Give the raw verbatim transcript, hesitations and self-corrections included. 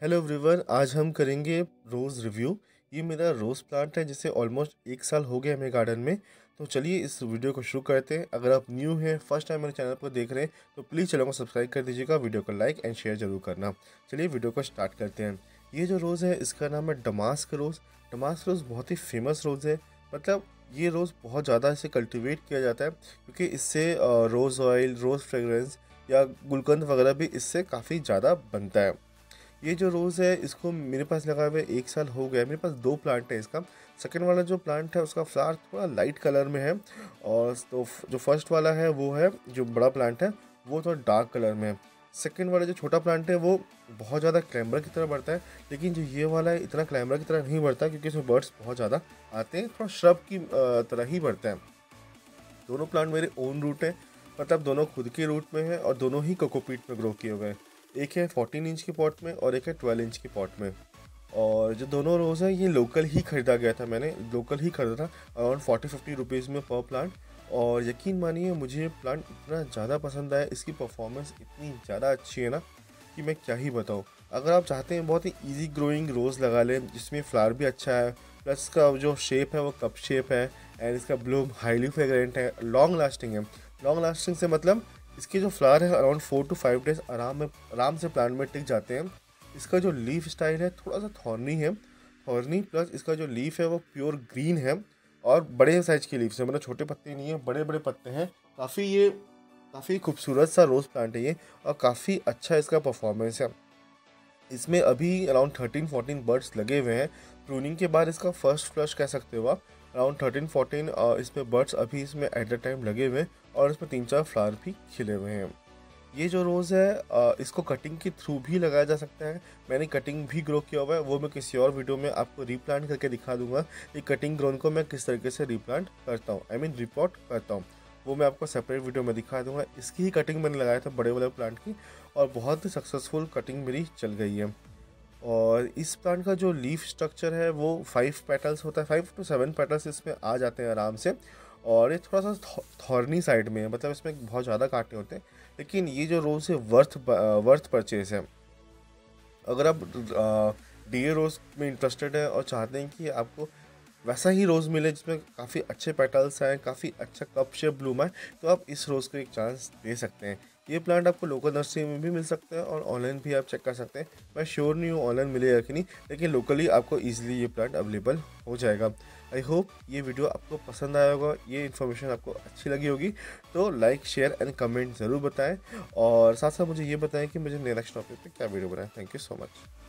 Hello everyone, आज हम करेंगे रोज़ रिव्यू। ये मेरा रोज़ प्लांट है जिसे ऑलमोस्ट एक साल हो गया मेरे गार्डन में। तो चलिए इस वीडियो को शुरू करते हैं। अगर आप न्यू हैं, फर्स्ट टाइम मेरे चैनल को देख रहे हैं तो प्लीज़ चैनल को सब्सक्राइब कर दीजिएगा, वीडियो को लाइक एंड शेयर ज़रूर करना। चलिए वीडियो को स्टार्ट करते हैं। ये जो रोज़ है इसका नाम है डमास्क रोज़। डमास्क रोज़ बहुत ही फेमस रोज़ है। मतलब ये रोज़ बहुत ज़्यादा इसे कल्टिवेट किया जाता है क्योंकि इससे रोज़ ऑयल, रोज़ फ्रेगरेंस या गुलकंद वगैरह भी इससे काफ़ी ज़्यादा बनता है। ये जो रोज़ है इसको मेरे पास लगा हुआ है एक साल हो गया है। मेरे पास दो प्लांट है इसका। सेकंड वाला जो प्लांट है उसका फ्लावर थोड़ा लाइट कलर में है, और तो जो फर्स्ट वाला है वो है, जो बड़ा प्लांट है वो थोड़ा डार्क कलर में है। सेकंड वाला जो छोटा प्लांट है वो बहुत ज़्यादा क्लैम्बर की तरह बढ़ता है, लेकिन जो ये वाला है इतना क्लैम्बर की तरह नहीं बढ़ता क्योंकि इसमें बर्ड्स बहुत ज़्यादा आते हैं। थोड़ा श्रब की अ, तरह ही बढ़ता है। दोनों प्लांट मेरे ओन रूट है, मतलब दोनों खुद के रूट में है और दोनों ही कोकोपीट में ग्रो किए हुए हैं। एक है फोर्टीन इंच के पॉट में और एक है ट्वेल्व इंच के पॉट में। और जो दोनों रोज़ हैं ये लोकल ही ख़रीदा गया था, मैंने लोकल ही ख़रीदा था अराउंड फोर्टी फिफ्टी रुपीज़ में पर प्लांट। और यकीन मानिए मुझे ये प्लांट इतना ज़्यादा पसंद आया, इसकी परफॉर्मेंस इतनी ज़्यादा अच्छी है ना कि मैं क्या ही बताऊँ। अगर आप चाहते हैं बहुत ही इजी ग्रोइंग रोज़ लगा लें जिसमें फ्लावर भी अच्छा है, प्लस इसका जो शेप है वो कप शेप है, एंड इसका ब्लूम हाईली फ्रेगरेंट है, लॉन्ग लास्टिंग है। लॉन्ग लास्टिंग से मतलब इसके जो फ्लावर है around four to five days आराम में आराम से प्लांट में टिक जाते हैं। इसका जो लीफ स्टाइल है थोड़ा सा थॉर्नी है, थॉर्नी प्लस इसका जो लीफ है वो प्योर ग्रीन है और बड़े साइज के लीव्स है, मतलब छोटे पत्ते नहीं है, बड़े बड़े पत्ते हैं। काफ़ी ये काफ़ी खूबसूरत सा रोज़ प्लांट है ये, और काफ़ी अच्छा इसका परफॉर्मेंस है। इसमें अभी अराउंड थर्टीन फोर्टीन बर्ड्स लगे हुए हैं। प्रूनिंग के बाद इसका फर्स्ट फ्लश कह सकते हो आप। अराउंड थर्टीन फोर्टीन इसमें बर्ड्स अभी इसमें एट द टाइम लगे हुए हैं, और इसमें तीन चार फ्लावर भी खिले हुए हैं। ये जो रोज़ है अ, इसको कटिंग के थ्रू भी लगाया जा सकता है। मैंने कटिंग भी ग्रो किया हुआ है, वो मैं किसी और वीडियो में आपको रीप्लांट करके दिखा दूंगा कि कटिंग ग्रोन को मैं किस तरीके से रीप्लांट करता हूँ, आई मीन रिपोर्ट करता हूँ। वो मैं आपको सेपरेट वीडियो में दिखा दूंगा। इसकी ही कटिंग मैंने लगाया था बड़े वाले प्लांट की, और बहुत ही सक्सेसफुल कटिंग मेरी चल गई है। और इस प्लांट का जो लीफ स्ट्रक्चर है वो फाइव पेटल्स होता है, फाइव टू सेवन पेटल्स इसमें आ जाते हैं आराम से। और ये थोड़ा सा थॉर्नी साइड में है, मतलब इसमें बहुत ज़्यादा कांटे होते हैं। लेकिन ये जो रोज़ है वर्थ वर्थ परचेज है। अगर आप डी ए रोज़ में इंटरेस्टेड है और चाहते हैं कि आपको वैसा ही रोज़ मिले जिसमें काफ़ी अच्छे पेटल्स हैं, काफ़ी अच्छा कप शेप ब्लूम है, तो आप इस रोज़ को एक चांस दे सकते हैं। ये प्लांट आपको लोकल नर्सरी में भी मिल सकता है और ऑनलाइन भी आप चेक कर सकते हैं। मैं श्योर नहीं हूँ ऑनलाइन मिलेगा कि नहीं, लेकिन लोकली आपको ईजिली ये प्लांट अवेलेबल हो जाएगा। आई होप ये वीडियो आपको पसंद आया होगा, ये इन्फॉर्मेशन आपको अच्छी लगी होगी। तो लाइक शेयर एंड कमेंट ज़रूर बताएं, और साथ साथ मुझे ये बताएं कि मुझे नेक्स्ट टॉपिक पे क्या वीडियो बनाएं। Thank you so much.